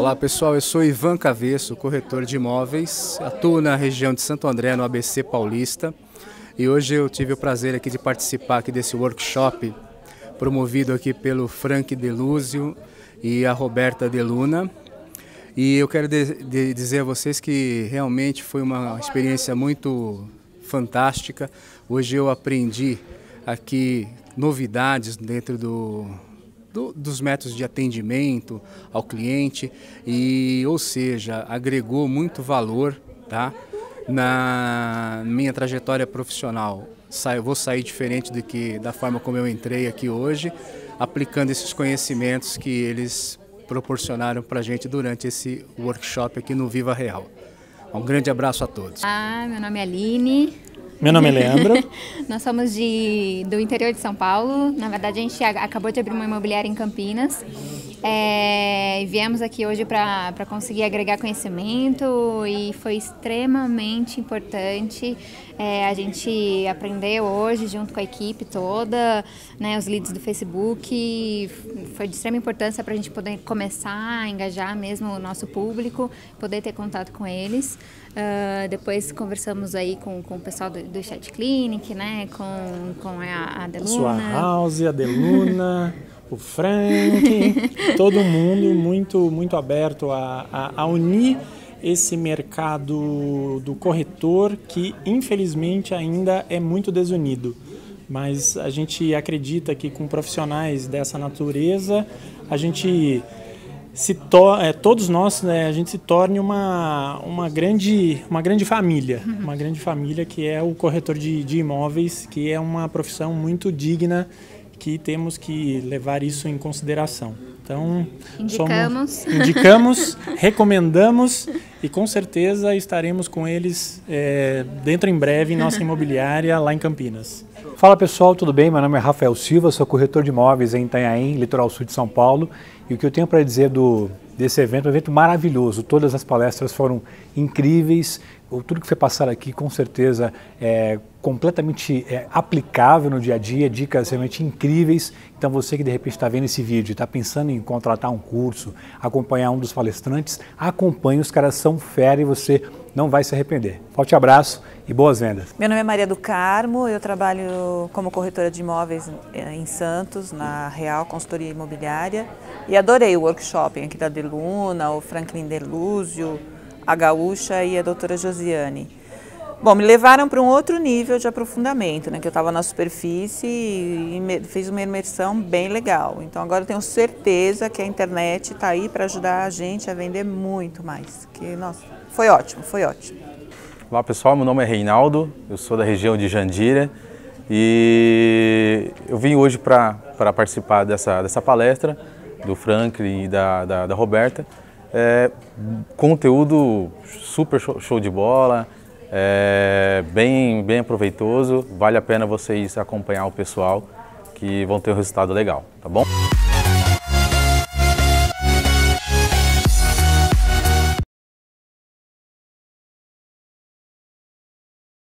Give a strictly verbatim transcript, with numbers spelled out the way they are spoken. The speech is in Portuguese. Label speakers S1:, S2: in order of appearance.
S1: Olá pessoal, eu sou Ivan Cavesso, corretor de imóveis, atuo na região de Santo André, no A B C Paulista, e hoje eu tive o prazer aqui de participar aqui desse workshop promovido aqui pelo Frank Deluzio e a Roberta Deluna. E eu quero de, de dizer a vocês que realmente foi uma experiência muito fantástica. Hoje eu aprendi aqui novidades dentro do, do, dos métodos de atendimento ao cliente, e, ou seja, agregou muito valor, tá, na minha trajetória profissional. Eu vou sair diferente do que, da forma como eu entrei aqui hoje, aplicando esses conhecimentos que eles proporcionaram para a gente durante esse workshop aqui no Viva Real. Um grande abraço a todos.
S2: Ah, meu nome é Aline.
S3: Meu nome é Leandro.
S2: Nós somos de, do interior de São Paulo. Na verdade, a gente acabou de abrir uma imobiliária em Campinas. É, viemos aqui hoje para conseguir agregar conhecimento e foi extremamente importante. É, a gente aprendeu hoje junto com a equipe toda, né, os leads do Facebook. Foi de extrema importância para a gente poder começar a engajar mesmo o nosso público, poder ter contato com eles. Uh, depois conversamos aí com, com o pessoal do, do Chat Clinic, né, com, com a, a Deluna.
S3: Sua House, a Deluna, o Frank, todo mundo muito, muito aberto a, a, a unir esse mercado do corretor que infelizmente ainda é muito desunido. Mas a gente acredita que com profissionais dessa natureza a gente se to é, todos nós, né, a gente se torne uma, uma, grande, uma grande família, uma grande família que é o corretor de, de imóveis, que é uma profissão muito digna, que temos que levar isso em consideração. Então,
S2: indicamos,
S3: somos, indicamos recomendamos e com certeza estaremos com eles é, dentro em breve em nossa imobiliária lá em Campinas.
S4: Fala pessoal, tudo bem? Meu nome é Rafael Silva, sou corretor de imóveis em Itanhaém, litoral sul de São Paulo. E o que eu tenho para dizer do, desse evento, um evento maravilhoso. Todas as palestras foram incríveis, tudo que foi passado aqui com certeza é completamente é, aplicável no dia a dia, dicas realmente incríveis. Então você que de repente está vendo esse vídeo e está pensando em contratar um curso, acompanhar um dos palestrantes, acompanhe, os caras são fera e você não vai se arrepender. Forte abraço e boas vendas.
S5: Meu nome é Maria do Carmo, eu trabalho como corretora de imóveis em Santos, na Real Consultoria Imobiliária, e adorei o workshop aqui da Deluna, o Franklin Deluzio, a Gaúcha e a doutora Josiane. Bom, me levaram para um outro nível de aprofundamento, né, que eu estava na superfície e fiz uma imersão bem legal. Então agora eu tenho certeza que a internet está aí para ajudar a gente a vender muito mais. Que, nossa, foi ótimo, foi ótimo.
S6: Olá pessoal, meu nome é Reinaldo, eu sou da região de Jandira e eu vim hoje para participar dessa, dessa palestra do Franklin e da, da, da Roberta. É, conteúdo super show, show de bola, é, bem, bem aproveitoso, vale a pena vocês acompanhar o pessoal que vão ter um resultado legal, tá bom?